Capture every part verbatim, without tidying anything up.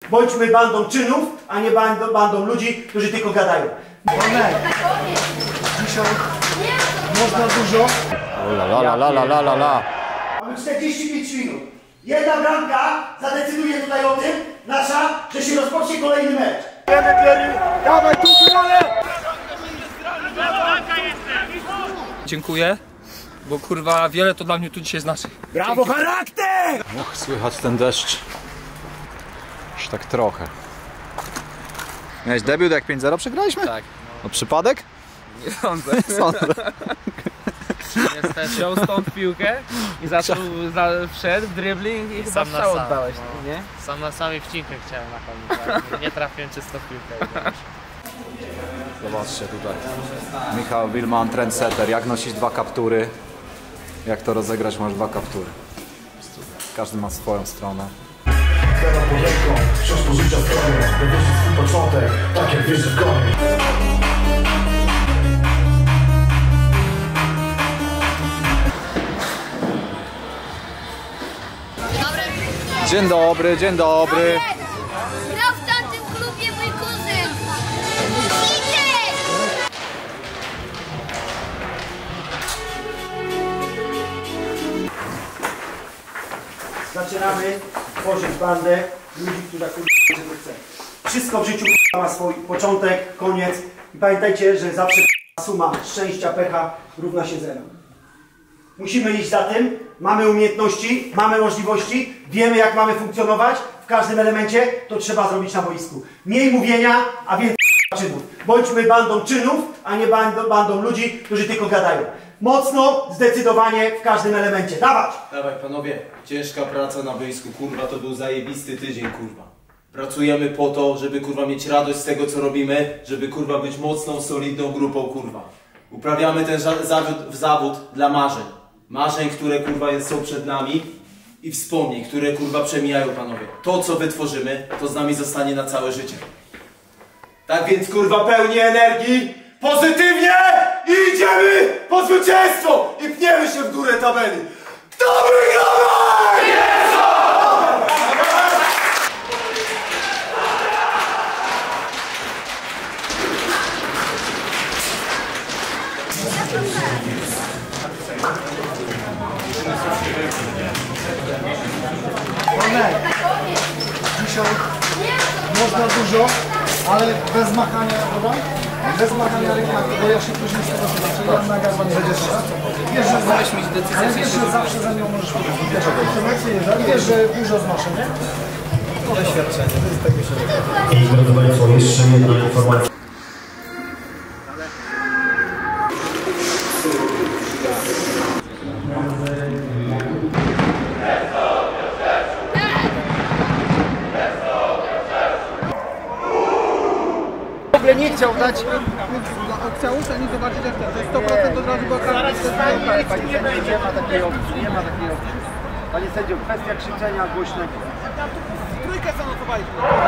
Bądźmy bandą czynów, a nie bandą, bandą ludzi, którzy tylko gadają. Amen. Dzisiaj można dużo. La la la la la la la la. Mamy czterdzieści pięć minut. Jedna bramka zadecyduje tutaj o tym, nasza, że się rozpocznie kolejny mecz. Dawaj tu, ale! Dziękuję, bo kurwa wiele to dla mnie tu dzisiaj znaczy. Brawo, charakter! Och, słychać ten deszcz. Już tak trochę. Miałeś debiut, jak pięć zero przegraliśmy? Tak. No przypadek? Nie sądzę. Sądzę. Niestety wziął stąd piłkę i zaczął, za, wszedł, dribbling i chyba Sam na strzał sam, oddałeś, no. nie? Sam na samej wcinkę chciałem na koniec, ale nie trafiłem czysto w piłkę. Zobaczcie tutaj. Michał Wilman, trendsetter. Jak nosić dwa kaptury? Jak to rozegrać? Masz dwa kaptury. Każdy ma swoją stronę. Stara pod ręką, wciąż po życia stronie, by wierzyć swój początek, tak jak wierzy w konie. Dzień dobry, dzień dobry. Grał w tamtym klubie mój kuzyn! Idzie! Zaczynamy tworzyć bandę ludzi, którzy czego chce. Wszystko w życiu ma swój początek, koniec. I pamiętajcie, że zawsze suma szczęścia, pecha równa się zero. Musimy iść za tym, mamy umiejętności, mamy możliwości, wiemy jak mamy funkcjonować w każdym elemencie, to trzeba zrobić na boisku. Mniej mówienia, a więcej czynów. Bądźmy bandą czynów, a nie bandą, bandą ludzi, którzy tylko gadają. Mocno, zdecydowanie w każdym elemencie. Dawać! Dawaj panowie, ciężka praca na boisku, kurwa, to był zajebisty tydzień, kurwa. Pracujemy po to, żeby kurwa mieć radość z tego co robimy, żeby kurwa być mocną, solidną grupą, kurwa. Uprawiamy ten zawód, w zawód dla marzeń. Marzeń, które kurwa są przed nami i wspomnień, które kurwa przemijają, panowie. To co wytworzymy, to z nami zostanie na całe życie. Tak więc kurwa pełni energii, pozytywnie i idziemy po zwycięstwo i pniemy się w górę tabeli. Kto wygrał? Jezu! Amen. Dzisiaj można dużo, ale bez machania, dobra? Bez machania rękami, bo ja się później z tego zobaczę. Ja na garban będzie teraz. Wiesz, że Możesz mieć decyzję, ale wiesz, że zawsze za nią możesz powiedzieć. Wiesz, że wiesz, że dużo znoszę, nie? Doświadczenie, to jest takie się I drodzy Państwo, jeszcze jedna informacja. W ogóle nie chciał dać. Chciał ani zobaczyć jak to jest sto procent od razu, bo zaraz nie będzie. Nie ma takiej opcji, nie ma takiej opcji. Panie sędzio, kwestia krzyczenia głośnego. Trójkę zanotowali.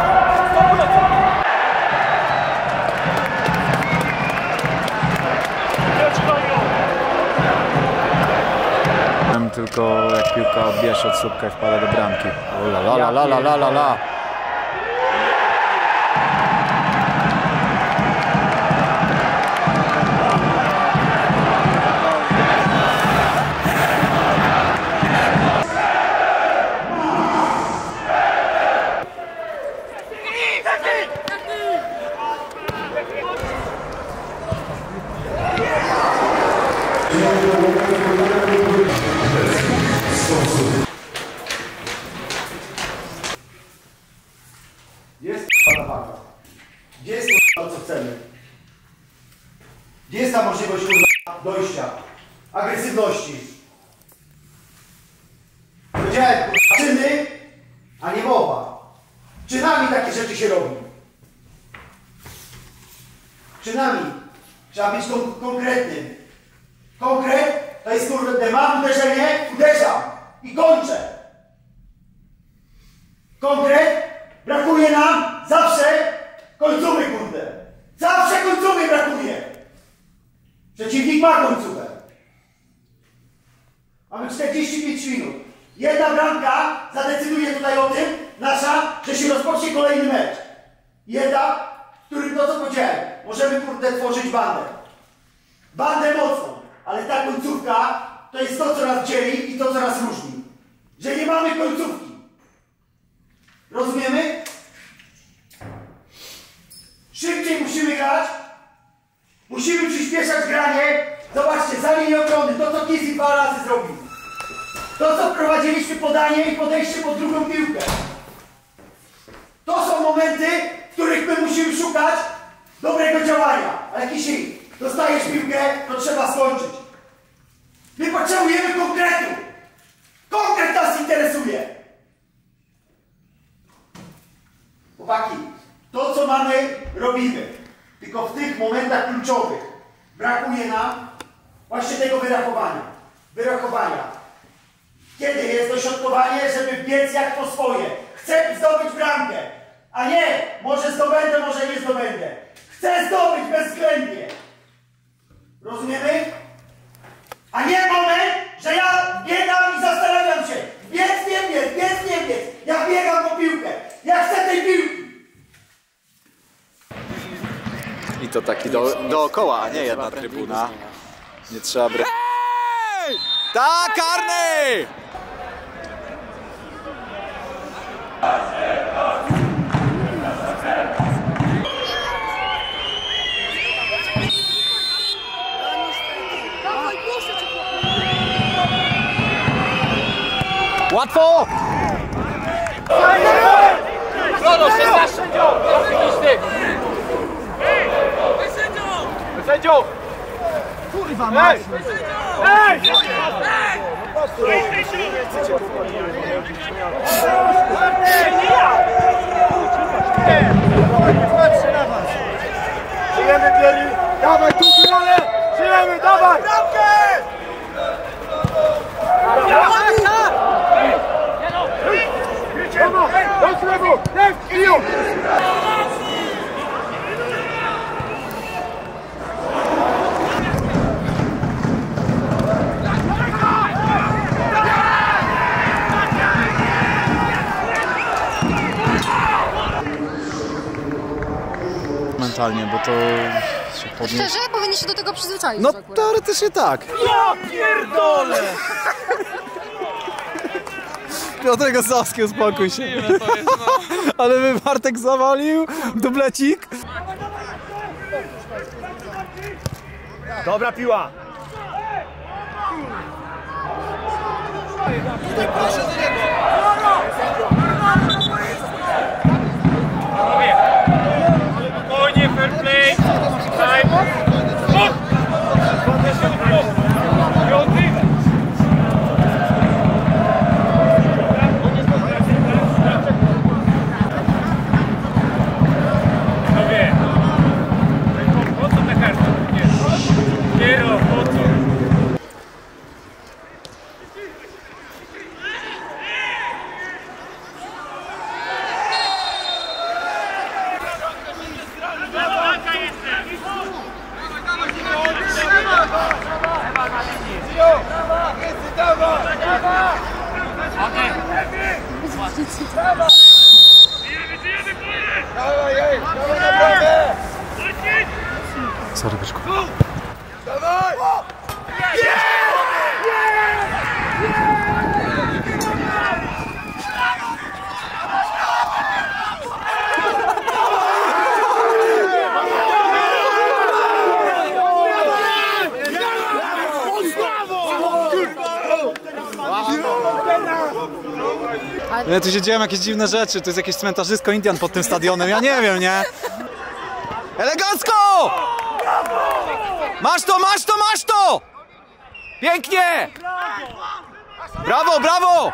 Tylko jak piłka odbija się od słupka i wpada do bramki. O la la la la la la la la. Jest ta walka. Gdzie jest to, co chcemy? Gdzie jest ta możliwość dojścia? Agresywności? Powiedziałem, czyny, a nie mowa. Czynami takie rzeczy się robi. Czynami. Trzeba być kon konkretnym. Konkret to jest kurde, mam uderzenie, uderzam i kończę. Konkret brakuje nam zawsze końcówy, kurde. Zawsze końcówy brakuje. Przeciwnik ma końcówę. Mamy czterdzieści pięć minut. Jedna bramka zadecyduje tutaj o tym, nasza, że się rozpocznie kolejny mecz. I etap, w którym to, co powiedziałem, możemy kurde tworzyć bandę. Bandę mocną, ale ta końcówka to jest to, co nas dzieli i to, co nas różni. Że nie mamy końcówki. Rozumiemy? Szybciej musimy grać. Musimy przyspieszać granie. Zobaczcie, za linię obrony, to co Kizzy dwa razy zrobił. To co wprowadziliśmy podanie i podejście pod drugą piłkę. To są momenty, w których my musimy szukać dobrego działania. Ale Kizzy, dostajesz piłkę, to trzeba skończyć. My potrzebujemy konkretu. Konkret nas interesuje. Chłopaki, to co mamy, robimy. Tylko w tych momentach kluczowych brakuje nam właśnie tego wyrachowania. Wyrachowania. Kiedy jest dośrodkowanie, żeby biec jak po swoje. Chcę zdobyć bramkę. A nie, może zdobędę, może nie zdobędę. Chcę zdobyć bezwzględnie. Rozumiemy? A nie moment, że ja biegam i zastanawiam się. Biec, nie biec, biec, nie biec. Ja biegam po piłkę. Ja chcę tej piłki. I to taki do, dookoła, a nie jedna trybuna. Nie trzeba brać. Tak, karny! Łatwo! Rodo, szesnaście sędzią! Sędzią! Kurwa, masz! Ej! Patrzy na was! Żyjemy, Bieli! Dawaj tu stronę! Żyjemy, dawaj! Bramkę! Do lewo! Left! Iu! Mentalnie, bo to się podnieść. Szczerze? Powinni się do tego przyzwyczaić. No teoretycznie tak. Ja pierdolę! Piotrek Osowski, uspokój się. Ale by Bartek zawalił dublecik. Dobra piła! Spokojnie, fair play! Time! Spok! Piąty! Panowie! Po co ta karta? Nie, nie no, po co? Sorry, byczku. Nie, tu się dzieją jakieś dziwne rzeczy, to jest jakieś cmentarzysko Indian pod tym stadionem, ja nie wiem, nie? Elegancko! Masz to, masz to, masz to! Pięknie! Brawo, brawo!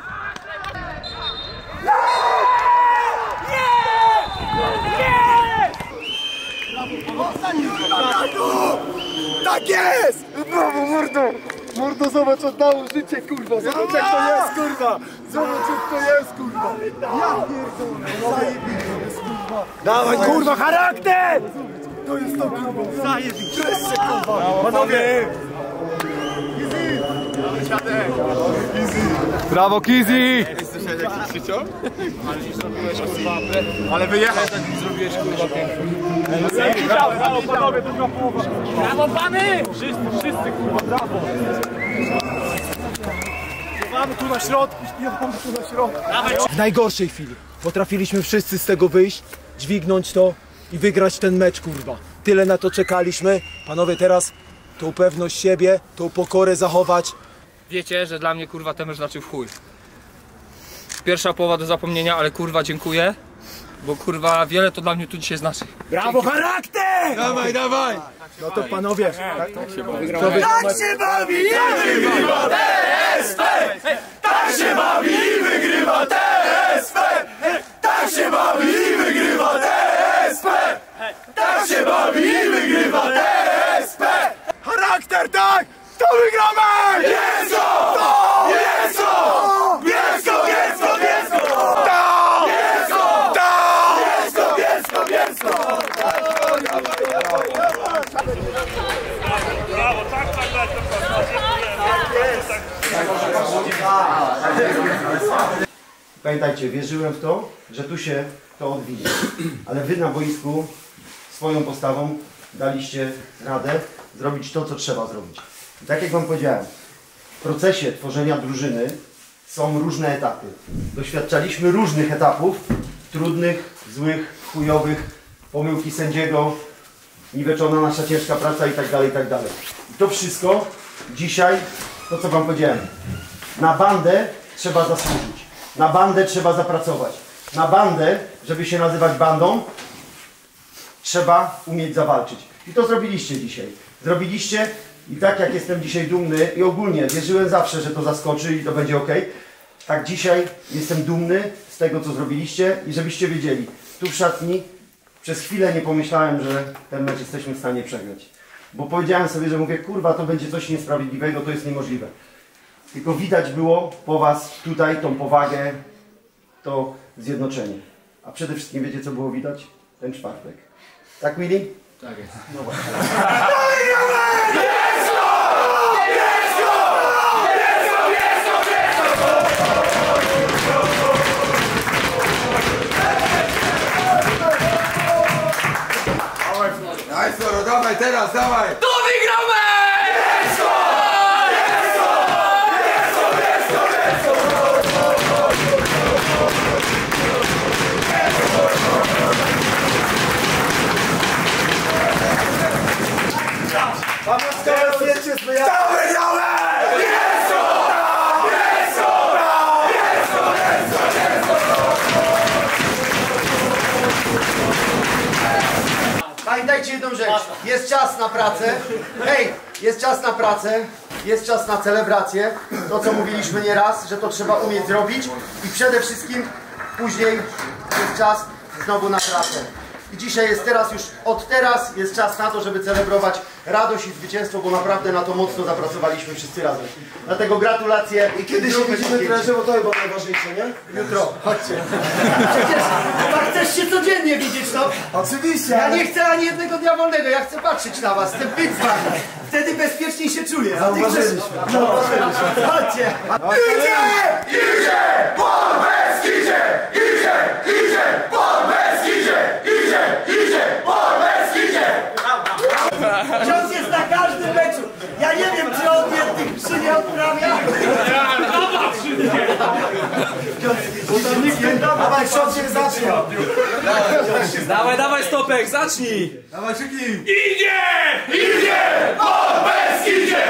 Tak jest! Brawo, mordo! Mordo, zobacz, oddało życie, kurwa! Zobacz, jak to jest, kurwa! Zobacz, jak to jest, kurwa! Ja pierdolę! Zajebiście, kurwa! Dawaj, kurwa, charakter! To jest to, kurwa! Zajebiście, kurwa! Panowie! Brawo, Kizzy! Słyszałeś jak ci krzyczą? Ale nie zrobiłeś kurwa. Ale wyjechał. Tak nie zrobiłeś kurwa pięknie. Brawo, brawo panowie, druga połowa. Brawo pany! Wszyscy, wszyscy kurwa, brawo. Mamy tu na środku, śpiewamy tu na środku. W najgorszej chwili potrafiliśmy wszyscy z tego wyjść, dźwignąć to i wygrać ten mecz, kurwa. Tyle na to czekaliśmy. Panowie, teraz tą pewność siebie, tą pokorę zachować. Wiecie, że dla mnie kurwa ten mecz znaczył w chuj. Pierwsza połowa do zapomnienia, ale kurwa dziękuję. Bo kurwa wiele to dla mnie tu dzisiaj znaczy. Brawo, charakter! Dawaj, dawaj! No to panowie, tak, tak się bawi. Tak się bawi i wygrywa T S P! Tak się bawi i wygrywa T S P! Tak się bawi i wygrywa T S P! Tak się bawi i wygrywa T S P! Charakter, tak! To wygramy! Bielsko! To! Bielsko! Bielsko, Bielsko, Bielsko! To! Bielsko! To! Bielsko, Bielsko, Bielsko! Brawo, tak, tak, tak, Pamiętajcie, wierzyłem w to, że tu się to odwinie. Ale wy na boisku swoją postawą daliście radę zrobić to, co trzeba zrobić. I tak jak wam powiedziałem, w procesie tworzenia drużyny są różne etapy. Doświadczaliśmy różnych etapów, trudnych, złych, chujowych, pomyłki sędziego, niweczona nasza ciężka praca i tak dalej, i tak dalej. I to wszystko dzisiaj, to co wam powiedziałem, na bandę trzeba zasłużyć. Na bandę trzeba zapracować. Na bandę, żeby się nazywać bandą, trzeba umieć zawalczyć. I to zrobiliście dzisiaj. Zrobiliście i tak jak jestem dzisiaj dumny i ogólnie wierzyłem zawsze, że to zaskoczy i to będzie ok, tak dzisiaj jestem dumny z tego, co zrobiliście i żebyście wiedzieli, tu w szatni przez chwilę nie pomyślałem, że ten mecz jesteśmy w stanie przegrać. Bo powiedziałem sobie, że mówię, kurwa, to będzie coś niesprawiedliwego, to jest niemożliwe. Tylko widać było po was tutaj tą powagę, to zjednoczenie. A przede wszystkim wiecie, co było widać? Ten czwartek. Tak, Willy? Tak jest. No właśnie. Daj Soro, dawaj teraz, dawaj! To wygramy! Bielsko! Bielsko! Bielsko! Bielsko! Bielsko! To wygramy! Bielsko! Bielsko! Bielsko! Bielsko! Pamiętajcie jedną rzecz, jest czas na pracę, hej, jest czas na pracę, jest czas na celebrację, to co mówiliśmy nieraz, że to trzeba umieć zrobić i przede wszystkim później jest czas znowu na pracę. I dzisiaj jest teraz już, od teraz jest czas na to, żeby celebrować radość i zwycięstwo, bo naprawdę na to mocno zapracowaliśmy wszyscy razem. Dlatego gratulacje. I kiedy się widzimy, trenerze, bo to chyba najważniejsze, nie? Jutro, chodźcie. Przecież chyba chcesz się codziennie widzieć, no? Oczywiście. Ja nie chcę ani jednego dnia wolnego, ja chcę patrzeć na was, chcę być z wami. Wtedy bezpieczniej się czuję. Zauważyliśmy. Zauważyliśmy. Chodźcie. Idzie! Idzie! Borbeski idzie! Idzie! Idzie! Borbeski idzie! Idzie! Idzie! Borbeski idzie! Ksiądz jest na każdym meczu. Ja nie wiem, czy on jednych przy nie odprawia. Dawaj, ksiądz się zacznie. Dawaj, dawaj Stopek, zacznij! Dawaj, krzyknij! Idzie! Idzie! Borbeski idzie!